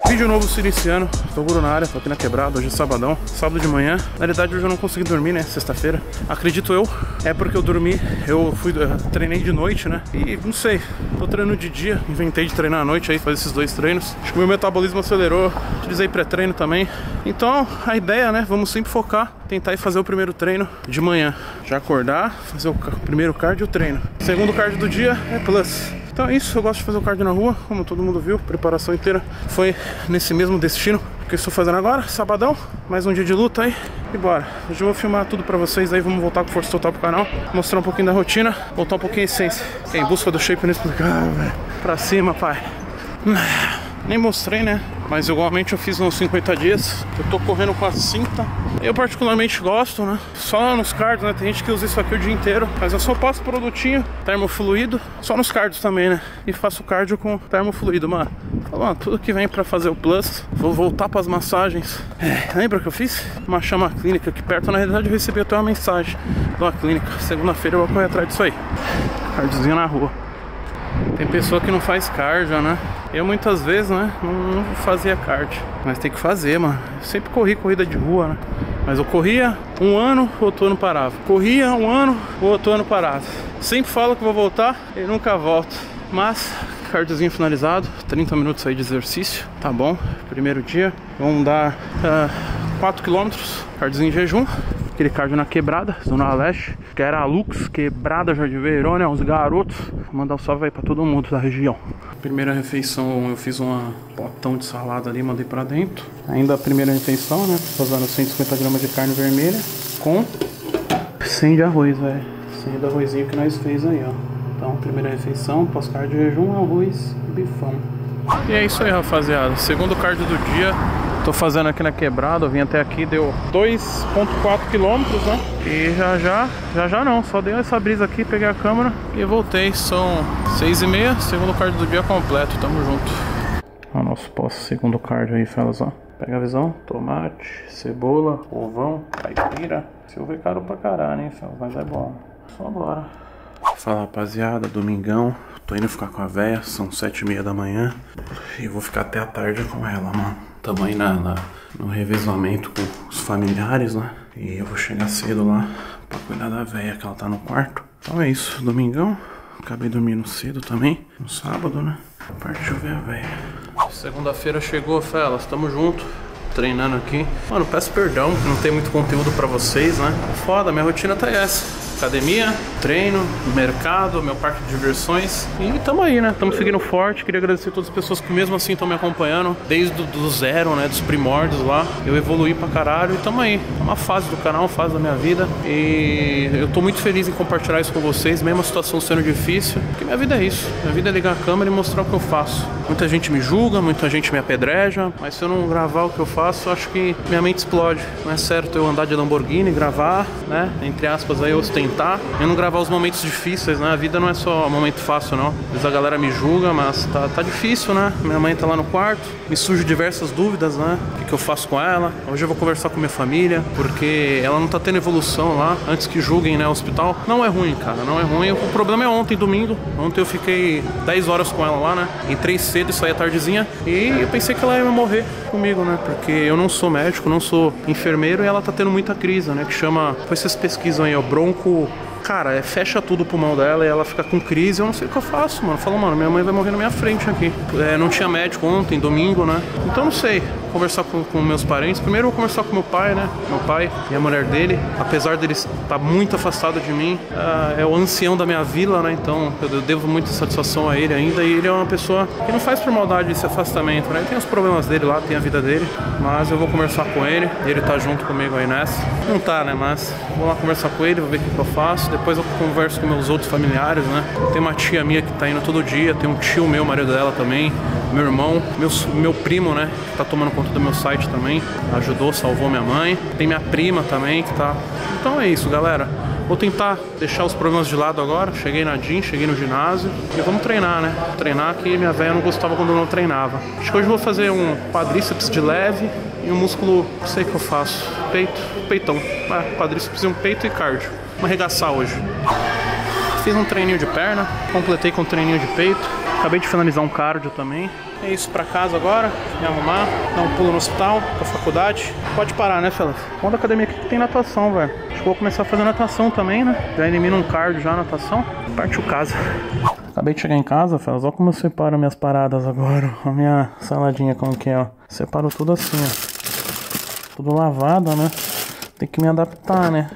Vídeo novo se iniciando, tô na área, tô aqui na quebrada, hoje é sabadão, sábado de manhã. Na realidade hoje eu não consegui dormir, né, sexta-feira. Acredito eu, é porque eu dormi, treinei de noite, né, e não sei, tô treinando de dia, inventei de treinar à noite aí, fazer esses dois treinos. Acho que o meu metabolismo acelerou, utilizei pré-treino também. Então a ideia, né, vamos sempre focar, tentar ir fazer o primeiro treino de manhã. Já acordar, fazer o primeiro cardio treino. Segundo cardio do dia é plus. Então é isso, eu gosto de fazer o cardio na rua, como todo mundo viu, a preparação inteira foi nesse mesmo destino que eu estou fazendo agora, sabadão, mais um dia de luta aí, e bora. Hoje eu vou filmar tudo pra vocês aí, vamos voltar com força total pro canal, mostrar um pouquinho da rotina, voltar um pouquinho a essência, em busca do shape inexplicável, velho. Pra cima, pai. Nem mostrei, né? Mas igualmente eu fiz uns 50 dias. Eu tô correndo com a cinta. Eu particularmente gosto, né? Só nos cards, né? Tem gente que usa isso aqui o dia inteiro. Mas eu só passo produtinho termofluido. Só nos cards também, né? E faço cardio com termofluido, mano. Mano, tudo que vem pra fazer o plus. Vou voltar pras massagens. Lembra que eu fiz? Uma chama clínica aqui perto. Na realidade eu recebi até uma mensagem de uma clínica. Segunda-feira eu vou correr atrás disso aí. Cardiozinho na rua. Tem pessoa que não faz cardio, né? Eu muitas vezes, né, não fazia cardio. Mas tem que fazer, mano. Eu sempre corri corrida de rua, né? Mas eu corria um ano, o outro ano parava. Corria um ano, o outro ano parava. Sempre falo que vou voltar e nunca volto. Mas, cardiozinho finalizado. 30 minutos aí de exercício. Tá bom, primeiro dia. Vamos dar 4 km, cardiozinho em jejum. Aquele cardio na quebrada, Zona Leste, que era a Lux, quebrada, Jardim Verônia, uns garotos. Vou mandar um salve aí pra todo mundo da região. Primeira refeição, eu fiz um potão de salada ali, mandei pra dentro. Ainda a primeira refeição, né? Fazendo 150 gramas de carne vermelha com 100 de arroz, velho. 100 do arrozinho que nós fez aí, ó. Então, primeira refeição, pós-cardio jejum, arroz e bifão. E é isso aí, rapaziada. Segundo cardio do dia. Tô fazendo aqui na quebrada, eu vim até aqui, deu 2,4 km, né? E já não, só dei essa brisa aqui, peguei a câmera e voltei. São 6h30, segundo cardio do dia completo, tamo junto. Ó, nosso pós-segundo cardio aí, fellas, ó. Pega a visão, tomate, cebola, ovão, caipira. Silva é caro pra caralho, hein, fellas, mas é bom. Só bora. Fala, rapaziada, domingão. Tô indo ficar com a véia, são 7h30 da manhã. E vou ficar até a tarde com ela, mano. Tamo aí no revezamento com os familiares, né? E eu vou chegar cedo lá pra cuidar da véia, que ela tá no quarto. Então é isso, domingão. Acabei dormindo cedo também, no sábado, né? Partiu ver a véia. Segunda-feira chegou, felas, tamo junto. Treinando aqui. Mano, peço perdão que não tem muito conteúdo pra vocês, né? Foda, minha rotina tá essa. Academia, treino, mercado, meu parque de diversões. E tamo aí, né? Tamo seguindo forte. Queria agradecer a todas as pessoas que mesmo assim estão me acompanhando. Desde do zero, né? Dos primórdios lá. Eu evoluí pra caralho e tamo aí. É uma fase do canal, uma fase da minha vida. E eu tô muito feliz em compartilhar isso com vocês. Mesmo a situação sendo difícil. Porque minha vida é isso. Minha vida é ligar a câmera e mostrar o que eu faço. Muita gente me julga, muita gente me apedreja. Mas se eu não gravar o que eu faço, eu acho que minha mente explode. Não é certo eu andar de Lamborghini, gravar, né? Entre aspas aí, ostentar. Eu não gravar os momentos difíceis, né? A vida não é só um momento fácil, não. Às vezes a galera me julga, mas tá difícil, né? Minha mãe tá lá no quarto, me surgem diversas dúvidas, né? O que eu faço com ela? Hoje eu vou conversar com minha família, porque ela não tá tendo evolução lá. Antes que julguem, né? O hospital. Não é ruim, cara, não é ruim. O problema é ontem, domingo. Ontem eu fiquei 10 horas com ela lá, né? Entrei cedo e saí à tardezinha. E eu pensei que ela ia morrer comigo, né? Porque eu não sou médico, não sou enfermeiro e ela tá tendo muita crise, né? Que chama... Depois vocês pesquisam aí, ó, bronco... Cara, fecha tudo o pulmão dela e ela fica com crise. Eu não sei o que eu faço, mano. Falo, mano, minha mãe vai morrer na minha frente aqui. Não tinha médico ontem, domingo, né? Então não sei. Vou conversar com meus parentes. Primeiro eu vou conversar com meu pai, né? Meu pai e a mulher dele. Apesar dele estar muito afastado de mim, é o ancião da minha vila, né? Então eu devo muita satisfação a ele ainda. E ele é uma pessoa que não faz por maldade esse afastamento, né? Ele tem os problemas dele lá, tem a vida dele. Mas eu vou conversar com ele. Ele tá junto comigo aí nessa. Não tá, né? Mas vou lá conversar com ele, vou ver o que eu faço. Depois eu converso com meus outros familiares, né? Tem uma tia minha que tá indo todo dia. Tem um tio meu, marido dela também. Meu irmão, meu primo, né? Que tá tomando conta do meu site também. Ajudou, salvou minha mãe. Tem minha prima também que tá... Então é isso, galera. Vou tentar deixar os problemas de lado agora. Cheguei na DIN, cheguei no ginásio. E vamos treinar, né? Treinar que minha velha não gostava quando eu não treinava. Acho que hoje eu vou fazer um quadríceps de leve e um músculo, não sei o que eu faço. Peitão. Quadríceps e um peito e cardio. Vamos arregaçar hoje. Fiz um treininho de perna, completei com um treininho de peito. Acabei de finalizar um cardio também. É isso, pra casa agora, me arrumar, dar um pulo no hospital, pra faculdade. Pode parar, né, Felas? Qual da academia aqui que tem natação, velho? Acho que vou começar a fazer natação também, né? Já elimina um cardio já, natação. Partiu casa. Acabei de chegar em casa, Felas. Olha como eu separo minhas paradas agora. A minha saladinha como que é, ó. Separo tudo assim, ó. Tudo lavado, né? Tem que me adaptar, né?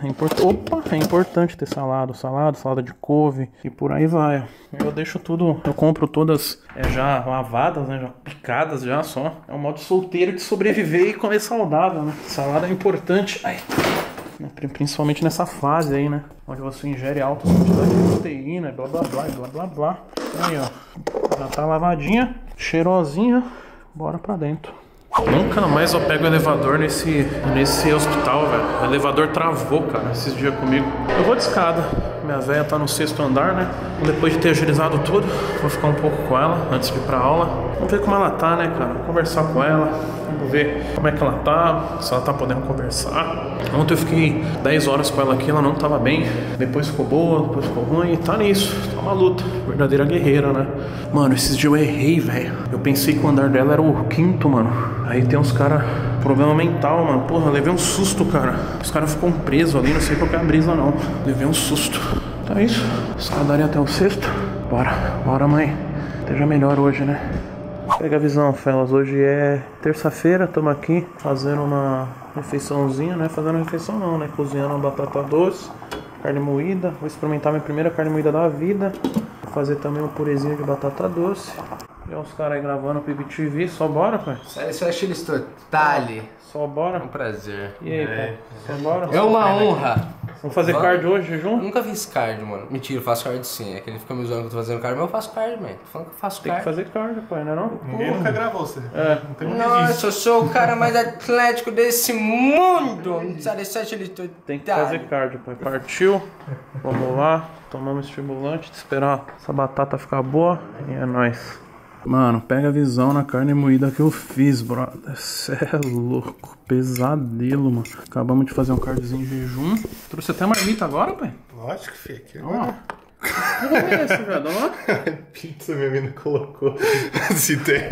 É importante ter salada de couve e por aí vai. Eu deixo tudo, eu compro todas já lavadas, né? Já picadas já só. É um modo solteiro de sobreviver e comer saudável, né? Salada é importante. Ai. Principalmente nessa fase aí, né? Onde você ingere alta quantidade de proteína, blá blá blá, blá blá blá. Aí, ó. Já tá lavadinha, cheirosinha. Bora pra dentro. Nunca mais eu pego o elevador nesse hospital, velho. O elevador travou, cara, esses dias comigo. Eu vou de escada. Minha véia tá no 6º andar, né? Depois de ter agilizado tudo, vou ficar um pouco com ela antes de ir pra aula. Vamos ver como ela tá, né, cara? Conversar com ela. Vamos ver como é que ela tá, se ela tá podendo conversar. Ontem eu fiquei 10 horas com ela aqui, ela não tava bem. Depois ficou boa, depois ficou ruim. Tá nisso, tá uma luta. Verdadeira guerreira, né? Mano, esses dias eu errei, velho. Eu pensei que o andar dela era o 5º, mano. Aí tem uns caras, problema mental, mano. Porra, eu levei um susto, cara. Os caras ficam presos ali, não sei qual que é a brisa, não. Levei um susto. Então é isso. Escadaria até o 6º. Bora, mãe. Esteja melhor hoje, né? Pega a visão, Felas. Hoje é terça-feira, estamos aqui fazendo uma refeiçãozinha, né? Fazendo refeição não, né? Cozinhando uma batata doce, carne moída. Vou experimentar minha primeira carne moída da vida. Vou fazer também um purezinho de batata doce. E os caras aí gravando o PBTV, só bora, pai? Isso é Chile Totale. Só bora? É um prazer. E aí, pai? Só bora? É uma honra. Vamos fazer cardio hoje, jejum? Eu nunca fiz cardio, mano. Mentira, eu faço cardio sim. É que ele fica me zoando que eu tô fazendo cardio, mas eu faço cardio, mano. Tô falando que eu faço cardio. Tem que fazer cardio, pai, não é não? Ninguém nunca gravou você. Não tem Nossa, eu sou o cara mais atlético desse mundo. Não precisa deixar Chile Totale. Tem que fazer cardio, pai. Partiu. Vamos lá. Tomamos estimulante. Esperar essa batata ficar boa. E é nóis. Mano, pega a visão na carne moída que eu fiz, brother. Cê é louco. Pesadelo, mano. Acabamos de fazer um cardiozinho em jejum. Trouxe até marmita agora, pai? Lógico, filho. Aqui agora. Que porra é esse, velho? Pizza minha mina colocou. Se tem.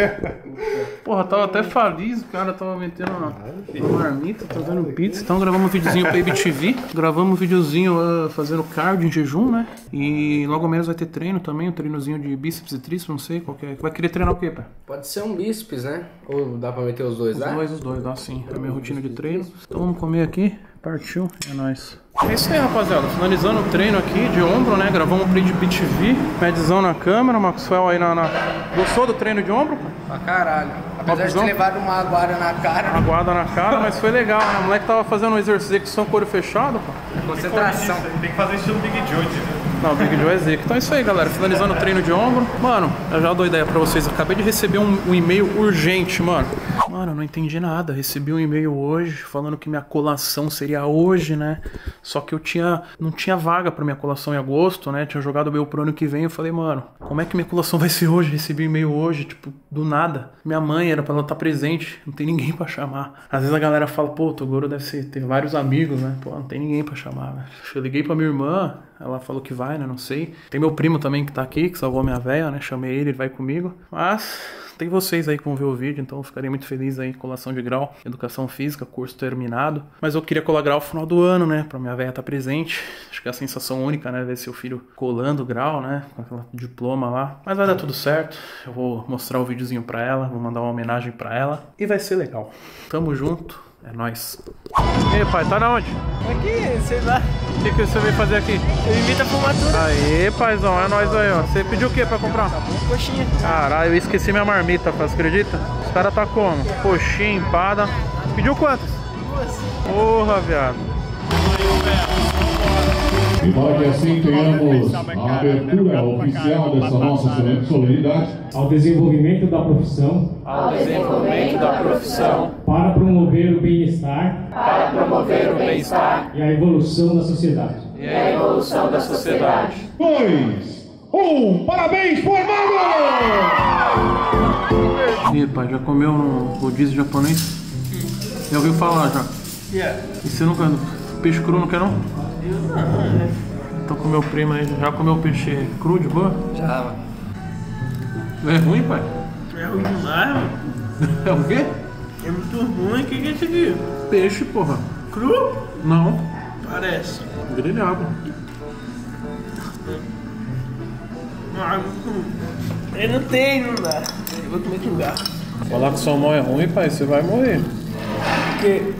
Porra, tava até feliz, o cara tava metendo uma marmita, trazendo pizza. Então gravamos um videozinho pra IBTV. Gravamos um videozinho fazendo cardio em jejum, né? E logo menos vai ter treino também, um treinozinho de bíceps e tríceps, não sei qual que é. Vai querer treinar o quê, pai? Pode ser um bíceps, né? Ou dá pra meter os dois, né? Os dois, dá sim. É a minha rotina de treino. Então vamos comer aqui. Partiu, é nóis. É isso aí, rapaziada. Finalizando o treino aqui de ombro, né? Gravamos um print BTV. Medzão na câmera, Maxwell aí na... Gostou do treino de ombro? Pra caralho. Apesar de ter levado uma aguada na cara. Uma aguada na cara, mas foi legal, né? O moleque tava fazendo um exercício com o olho fechado, pô. Concentração. Tem que fazer estilo Big Joe, né? Não, Big Joe é zica. Então é isso aí, galera. Finalizando o treino de ombro. Mano, eu já dou ideia pra vocês. Eu acabei de receber um e-mail urgente, mano. Mano, eu não entendi nada. Recebi um e-mail hoje falando que minha colação seria hoje, né? Só que não tinha vaga pra minha colação em agosto, né? Tinha jogado o meu pro ano que vem. Eu falei, mano, como é que minha colação vai ser hoje? Recebi um e-mail hoje, tipo, do nada. Minha mãe era pra ela estar presente. Não tem ninguém pra chamar. Às vezes a galera fala, pô, o Toguro deve ter vários amigos, né? Pô, não tem ninguém pra chamar, velho. Eu liguei pra minha irmã. Ela falou que vai, né? Não sei. Tem meu primo também que tá aqui, que salvou minha véia, né? Chamei ele vai comigo. Mas tem vocês aí que vão ver o vídeo, então eu ficarei muito feliz aí. Colação de grau, educação física, curso terminado. Mas eu queria colar grau no final do ano, né? Pra minha véia estar presente. Acho que é a sensação única, né? Ver seu filho colando grau, né? Com aquela diploma lá. Mas vai dar tudo certo. Eu vou mostrar o videozinho pra ela, vou mandar uma homenagem pra ela. E vai ser legal. Tamo junto. É nóis. E aí, pai, tá na onde? Aqui, sei lá. O que você veio fazer aqui? Eu invito a formatura. Aê, paizão, é nóis aí, ó. Você pediu o que pra comprar? Coxinha. Caralho, eu esqueci minha marmita, você acredita? Os caras tá como? Coxinha, empada. Pediu quantas? 2. Porra, viado. E para que assim tenhamos a abertura oficial dessa nossa solenidade. Ao desenvolvimento da profissão. Ao desenvolvimento da profissão. Para promover o bem-estar. Para promover o bem-estar. E a evolução da sociedade. E a evolução da sociedade. 2, 1, parabéns, formado! E aí, pai, já comeu no rodízio japonês? Já ouviu falar já? Yeah. E você nunca... Peixe cru não quer não? Eu não, Então com meu primo aí, já comeu peixe cru de boa? Já, mano. É ruim, pai? É ruim demais, mano. É o quê? É muito ruim. O que é isso aqui? Peixe, porra. Cru? Não. Parece. Grelhado. Ah, muito ruim. Eu não tenho, não dá. Eu vou comer com garfo. Falar que sua mão é ruim, pai, você vai morrer. Porque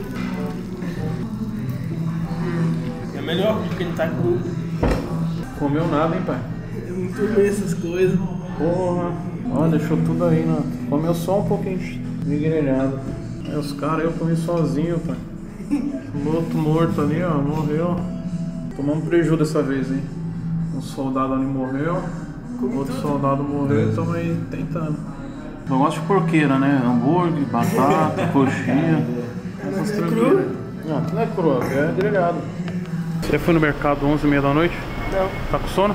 é melhor porque ele tá cru. Comeu nada, hein, pai? Eu não tomei essas coisas. Porra. Ó, deixou tudo aí, né? Comeu só um pouquinho de grelhado. Aí os caras, eu comi sozinho, pai. O outro morto ali, ó, morreu. Tomamos prejuízo dessa vez, hein? Um soldado ali morreu. Outro soldado morreu e estamos aí tentando. Eu gosto de porqueira, né? Hambúrguer, batata, coxinha. Mas é cru? Não, não é cru, é grelhado. Você foi no mercado 11h30 da noite? Não. Tá com sono?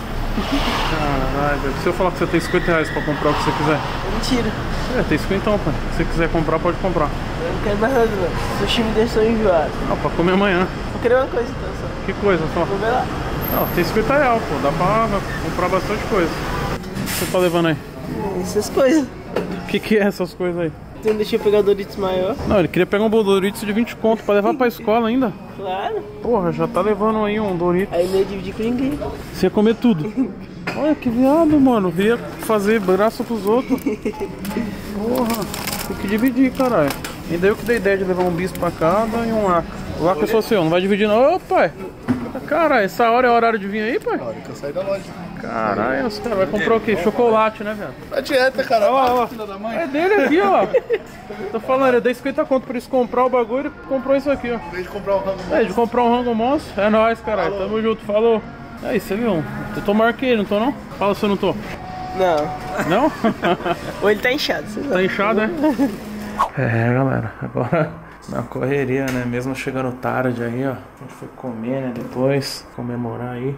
Caralho, se eu falar que você tem 50 reais pra comprar o que você quiser. Mentira. É, tem 50 então, pai. Se você quiser comprar, pode comprar. Eu não quero mais nada, não. Sushi me deixou enjoado. Ah, pra comer amanhã. Vou querer uma coisa então só. Que coisa, só? Vou ver lá. Não, tem 50 reais, pô. Dá pra comprar bastante coisa. O que você tá levando aí? Essas coisas. O que é essas coisas aí? Então deixa eu pegar o Doritos maior. Não, ele queria pegar um Doritos de 20 conto pra levar pra escola ainda. Claro. Porra, já tá levando aí um Doritos. Aí não ia dividir com ninguém. Você ia comer tudo. Olha que viado, mano. Via fazer braço pros outros. Porra, tem que dividir, caralho. Ainda eu que dei ideia de levar um bispo pra cada e um aca. O aca é só seu, não vai dividir não. Ô, pai. Caralho, essa hora é o horário de vir aí, pai? Na hora que eu saí da loja. Caralho, os caras vai comprar o quê? Chocolate, né, velho? A dieta, cara. Ó, ó. Filha da mãe. É dele aqui, ó. Tô falando, eu dei 50 conto pra eles comprar o bagulho e comprou isso aqui, ó. Em vez de comprar um rango É, de comprar um rango monstro. É nóis, caralho. Tamo junto, falou. Aí, você viu? Eu tô maior que ele, não tô não? Fala se eu não tô. Não. Não? Ou ele tá inchado, você sabe. Tá inchado, né? É, galera, agora na correria, né? Mesmo chegando tarde aí, ó. A gente foi comer, né? Depois, comemorar aí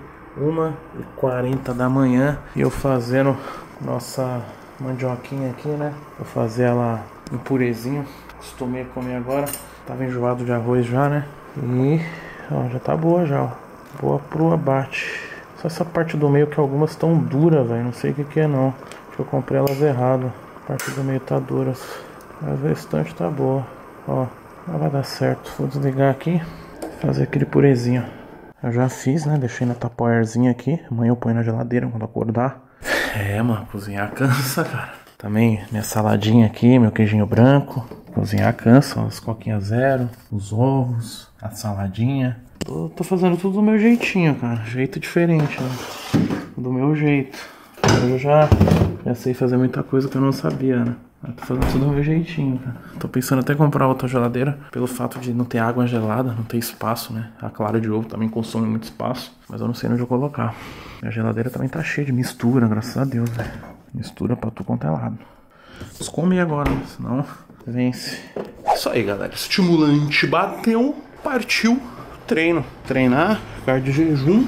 1h40 da manhã. E eu fazendo nossa mandioquinha aqui, né? Vou fazer ela em purezinho. Costumei comer agora. Tava enjoado de arroz já, né? E, ó, já tá boa já, ó. Boa pro abate. Só essa parte do meio que algumas estão duras, velho. Não sei o que é não. Acho que eu comprei elas errado. A parte do meio tá duras. Mas o restante tá boa. Ó, não vai dar certo. Vou desligar aqui. Fazer aquele purezinho. Eu já fiz, né? Deixei na tapoerzinha aqui. Amanhã eu ponho na geladeira quando acordar. É, mano, cozinhar cansa, cara. Também minha saladinha aqui, meu queijinho branco. Cozinhar cansa, ó, as coquinhas zero, os ovos, a saladinha. Tô fazendo tudo do meu jeitinho, cara. Jeito diferente, né? Do meu jeito. Eu já sei fazer muita coisa que eu não sabia, né? Eu tô fazendo tudo do meu jeitinho, cara. Tô pensando até em comprar outra geladeira. Pelo fato de não ter água gelada, não ter espaço, né? A clara de ovo também consome muito espaço. Mas eu não sei onde eu colocar. Minha geladeira também tá cheia de mistura, graças a Deus, velho. Mistura pra tudo quanto é lado. Vamos comer agora, né? Senão vence. Isso aí, galera. Estimulante bateu, partiu. Treino. Treinar, ficar de jejum.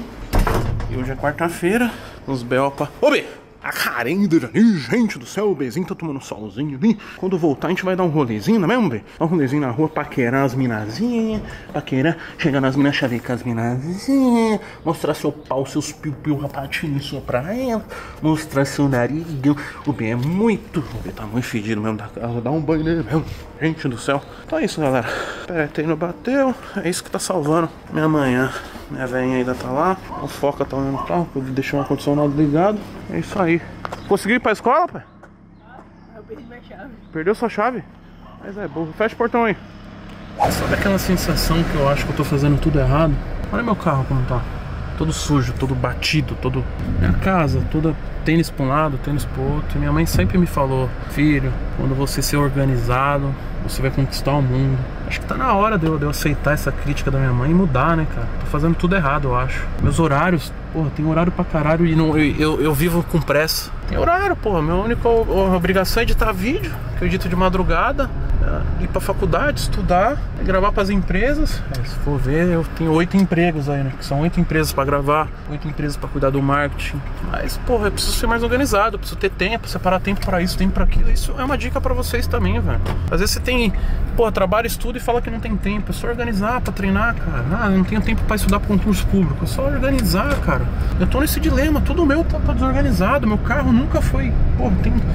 E hoje é quarta-feira. Os Belpa. Ô, B! A carenda ali, gente do céu, o Bezinho tá tomando solzinho ali. Quando voltar a gente vai dar um rolezinho, não é mesmo, Bê? Dar um rolezinho na rua, paquerar as minazinhas. Paquerar, chegar nas minas, chavecar as minazinhas. Mostrar seu pau, seus piu-piu, rapatinho, soprar ela. Mostrar seu narigão. O Bê é muito... O Bê tá muito fedido mesmo da casa, dá um banho nele mesmo. Gente do céu. Então é isso, galera. Treino bateu, é isso que tá salvando minha manhã. Minha velhinha ainda tá lá, o Foca tá olhando o carro, eu deixei o ar-condicionado ligado. É isso aí. Conseguiu ir pra escola, pai? Eu perdi minha chave. Perdeu sua chave? Mas é burro. Fecha o portão aí. Sabe aquela sensação que eu acho que eu tô fazendo tudo errado? Olha meu carro como tá. Todo sujo, todo batido, todo... Minha casa, toda tênis pra um lado, tênis pro outro. E minha mãe sempre me falou: filho, quando você ser organizado, você vai conquistar o mundo. Acho que tá na hora de eu aceitar essa crítica da minha mãe e mudar, né, cara? Tô fazendo tudo errado, eu acho. Meus horários, porra, tem horário pra caralho e não, eu vivo com pressa. Tem horário, porra. Minha única obrigação é editar vídeo, que eu edito de madrugada, ir pra faculdade, estudar, gravar pras empresas. Se for ver, eu tenho 8 empregos aí, né? Que são 8 empresas pra gravar, 8 empresas pra cuidar do marketing. Mas, porra, eu preciso ser mais organizado, eu preciso ter tempo, separar tempo pra isso, tempo pra aquilo. Isso é uma dica pra vocês também, velho. Às vezes você tem tem, pô, trabalha, estuda e fala que não tem tempo. É só organizar pra treinar, cara. Ah, eu não tenho tempo pra estudar pra concurso público. É só organizar, cara. Eu tô nesse dilema, tudo meu tá desorganizado. Meu carro nunca foi, pô,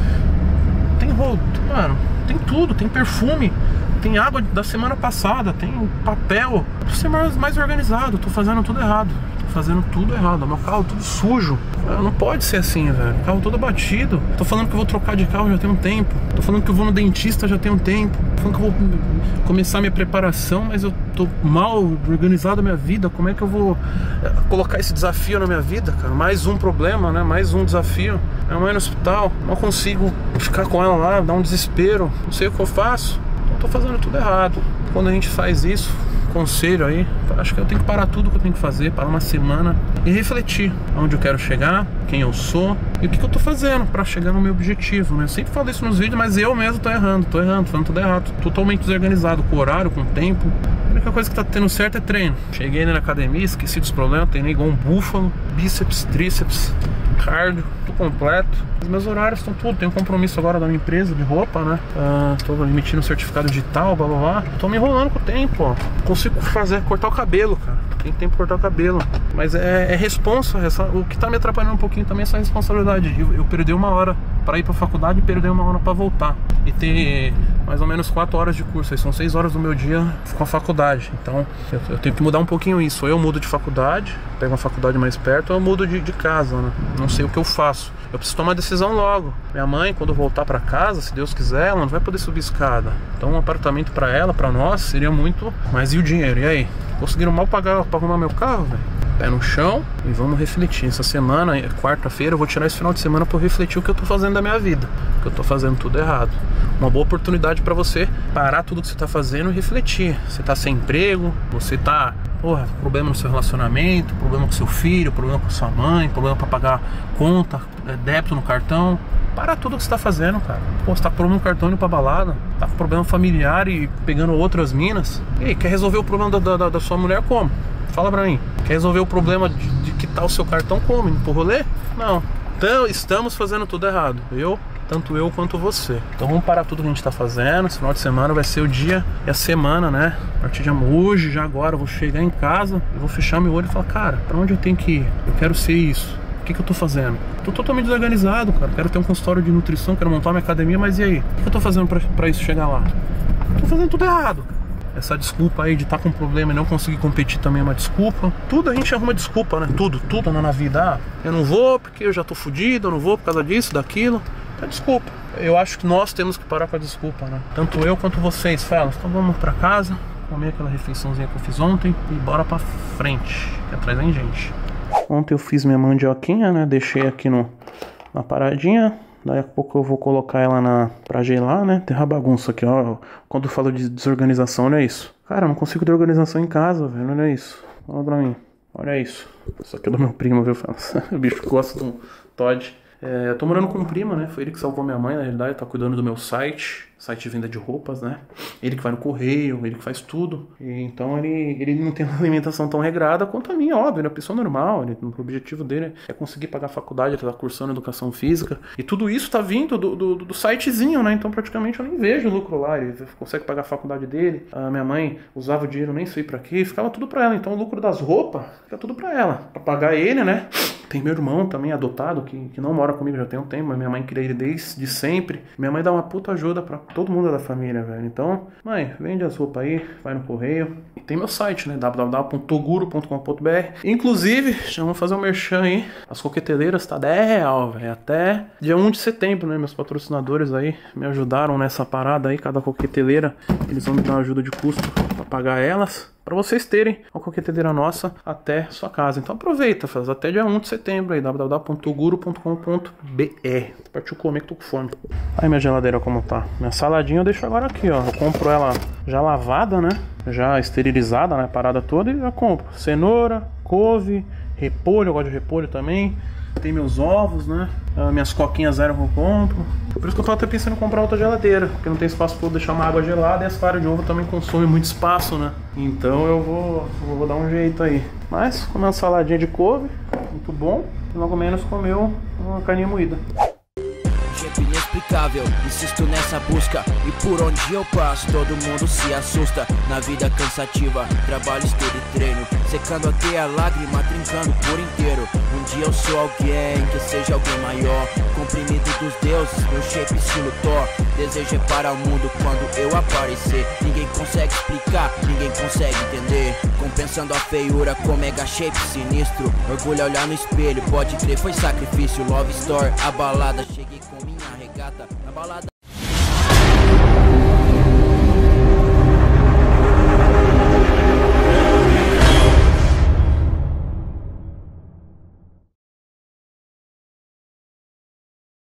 mano, tem tudo, tem perfume, tem água da semana passada, tem papel. Pra ser mais organizado, tô fazendo tudo errado. Meu carro tudo sujo. Não pode ser assim, velho. O carro todo batido. Tô falando que eu vou trocar de carro já tem um tempo. Tô falando que eu vou no dentista já tem um tempo. Tô falando que eu vou começar minha preparação, mas eu tô mal organizado a minha vida. Como é que eu vou colocar esse desafio na minha vida, cara? Mais um problema, né? Mais um desafio. Minha mãe no hospital, não consigo ficar com ela lá, dá um desespero. Não sei o que eu faço. Então tô fazendo tudo errado. Quando a gente faz isso, conselho aí, acho que eu tenho que parar tudo que eu tenho que fazer, parar uma semana e refletir aonde eu quero chegar, quem eu sou e o que eu tô fazendo pra chegar no meu objetivo, né? Eu sempre falo isso nos vídeos, mas eu mesmo tô errando, falando tudo errado, totalmente desorganizado, com horário, com tempo. A única coisa que tá tendo certo é treino. Cheguei na academia, esqueci dos problemas, treinei igual um búfalo, bíceps, tríceps, cardio, tudo completo. Os meus horários estão tudo, tenho um compromisso agora da minha empresa de roupa, né? Tô emitindo um certificado digital, blá blá blá. Tô me enrolando com o tempo, ó. Consigo cortar o cabelo, cara. Tem tempo pra cortar o cabelo. Mas é responsa, o que tá me atrapalhando um pouquinho também é essa responsabilidade. Eu perdi uma hora pra ir pra faculdade e perdi uma hora pra voltar. E ter mais ou menos 4 horas de curso. Aí são 6 horas do meu dia com a faculdade. Então eu tenho que mudar um pouquinho isso. Ou eu mudo de faculdade, pego uma faculdade mais perto, ou eu mudo de casa, né? Não sei o que eu faço. Eu preciso tomar decisão logo. Minha mãe, quando voltar pra casa, se Deus quiser, ela não vai poder subir escada. Então um apartamento pra ela, pra nós, seria muito. Mas e o dinheiro? E aí? Conseguiram mal pagar pra arrumar meu carro, velho? Pé no chão e vamos refletir. Essa semana, quarta-feira, eu vou tirar esse final de semana pra eu refletir o que eu tô fazendo da minha vida. Que eu tô fazendo tudo errado. Uma boa oportunidade pra você parar tudo que você tá fazendo e refletir. Você tá sem emprego, você tá... Porra, problema no seu relacionamento, problema com seu filho, problema com sua mãe, problema pra pagar conta, débito no cartão. Para tudo que você tá fazendo, cara. Pô, você tá com problema no cartão indo pra balada, tá com problema familiar e pegando outras minas. E aí, quer resolver o problema da sua mulher como? Fala pra mim. Quer resolver o problema de quitar o seu cartão como? Indo pro rolê? Não. Então, estamos fazendo tudo errado. Tanto eu quanto você. Então vamos parar tudo que a gente tá fazendo. Esse final de semana vai ser o dia e a semana, né? A partir de hoje, já agora, eu vou chegar em casa, eu vou fechar meu olho e falar, cara, pra onde eu tenho que ir? Eu quero ser isso. O que eu tô fazendo? Tô totalmente desorganizado, cara. Quero ter um consultório de nutrição, quero montar uma academia, mas e aí? O que eu tô fazendo pra isso chegar lá? Tô fazendo tudo errado. Essa desculpa aí de estar com problema e não conseguir competir também é uma desculpa. Tudo a gente arruma desculpa, né? Tudo na vida. Ah, eu não vou porque eu já tô fudido, eu não vou por causa disso, daquilo. É desculpa. Eu acho que nós temos que parar com a desculpa, né? Tanto eu quanto vocês, Felas. Então vamos pra casa, comer aquela refeiçãozinha que eu fiz ontem e bora pra frente, que atrás vem gente. Ontem eu fiz minha mandioquinha, né? Deixei aqui na paradinha. Daí a pouco eu vou colocar ela pra gelar, né? Tem uma bagunça aqui, ó. Quando eu falo de desorganização, olha isso. Cara, eu não consigo ter organização em casa, velho. Olha isso. Olha pra mim. Olha isso. Isso aqui é do meu primo, viu, Felas? O bicho gosta do Todd. Eu tô morando com um primo, né? Foi ele que salvou minha mãe, na realidade, tá cuidando do meu site de venda de roupas, né? Ele que vai no correio, ele que faz tudo. E então ele não tem uma alimentação tão regrada quanto a minha, óbvio, né? Pessoa normal. O objetivo dele é conseguir pagar a faculdade, ele tá cursando educação física. E tudo isso tá vindo do sitezinho, né? Então praticamente eu nem vejo lucro lá. Ele consegue pagar a faculdade dele. A minha mãe usava o dinheiro, nem sei pra quê, ficava tudo pra ela. Então o lucro das roupas fica tudo pra ela. Pra pagar ele, né? Tem meu irmão também adotado, que não mora comigo já tem um tempo, mas minha mãe queria ele desde sempre. Minha mãe dá uma puta ajuda pra todo mundo da família, velho. Então, mãe, vende as roupas aí, vai no correio. E tem meu site, né? www.toguro.com.br. Inclusive, já vamos fazer um merchan aí. As coqueteleiras tá R$10, velho. Até dia 1 de setembro, né? Meus patrocinadores aí me ajudaram nessa parada aí. Cada coqueteleira, eles vão me dar uma ajuda de custo pra pagar elas. Pra vocês terem uma coqueteira nossa até sua casa. Então aproveita, faz até dia 1 de setembro aí, www.toguro.com.br. Partiu comer que tô com fome. Aí minha geladeira como tá. Minha saladinha eu deixo agora aqui, ó. Eu compro ela já lavada, né? Já esterilizada, né? Parada toda e já compro. Cenoura, couve, repolho, eu gosto de repolho também. Tem meus ovos, né? Minhas coquinhas zero que eu compro. Por isso que eu tô até pensando em comprar outra geladeira, porque não tem espaço pra eu deixar uma água gelada e as claras de ovo também consomem muito espaço, né? Então eu vou dar um jeito aí. Mas comer uma saladinha de couve, muito bom. E logo menos comer uma carninha moída. impecável, insisto nessa busca. E por onde eu passo, todo mundo se assusta. Na vida cansativa, trabalho, estudo e treino, secando até a lágrima, trincando por inteiro. Um dia eu sou alguém, que seja alguém maior, comprimido dos deuses, meu shape estilo Thor. Desejo é para o mundo quando eu aparecer. Ninguém consegue explicar, ninguém consegue entender. Compensando a feiura com mega shape sinistro. Orgulho olhar no espelho, pode crer, foi sacrifício. Love Story, a balada, cheguei com minha regata. Na balada